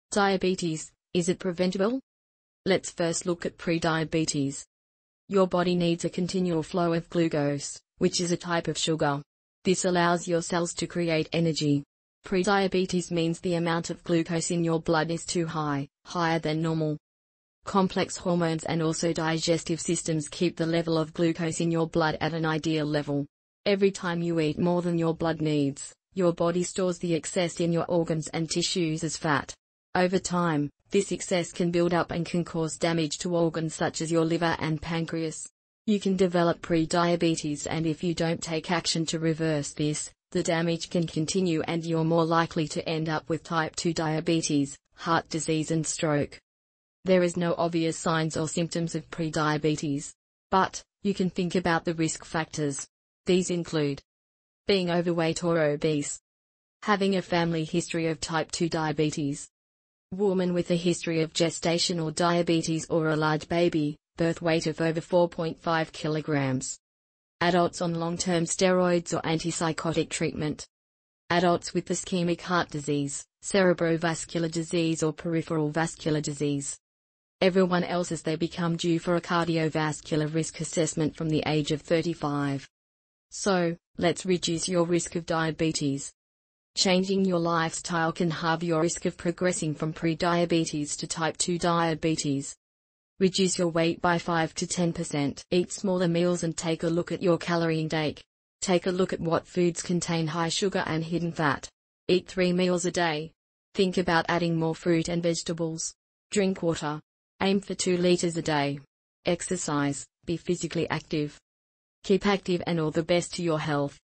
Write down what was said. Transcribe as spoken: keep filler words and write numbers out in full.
Diabetes, is it preventable? Let's first look at prediabetes. Your body needs a continual flow of glucose, which is a type of sugar. This allows your cells to create energy. Prediabetes means the amount of glucose in your blood is too high, higher than normal. Complex hormones and also digestive systems keep the level of glucose in your blood at an ideal level. Every time you eat more than your blood needs, your body stores the excess in your organs and tissues as fat. Over time, this excess can build up and can cause damage to organs such as your liver and pancreas. You can develop prediabetes, and if you don't take action to reverse this, the damage can continue and you're more likely to end up with type two diabetes, heart disease and stroke. There is no obvious signs or symptoms of prediabetes. But, you can think about the risk factors. These include being overweight or obese, having a family history of type two diabetes, woman with a history of gestational diabetes or a large baby, birth weight of over four point five kilograms. Adults on long-term steroids or antipsychotic treatment. Adults with ischemic heart disease, cerebrovascular disease or peripheral vascular disease. Everyone else as they become due for a cardiovascular risk assessment from the age of thirty-five. So, let's reduce your risk of diabetes. Changing your lifestyle can halve your risk of progressing from prediabetes to type two diabetes. Reduce your weight by five to ten percent. Eat smaller meals and take a look at your calorie intake. Take a look at what foods contain high sugar and hidden fat. Eat three meals a day. Think about adding more fruit and vegetables. Drink water. Aim for two liters a day. Exercise. Be physically active. Keep active and all the best to your health.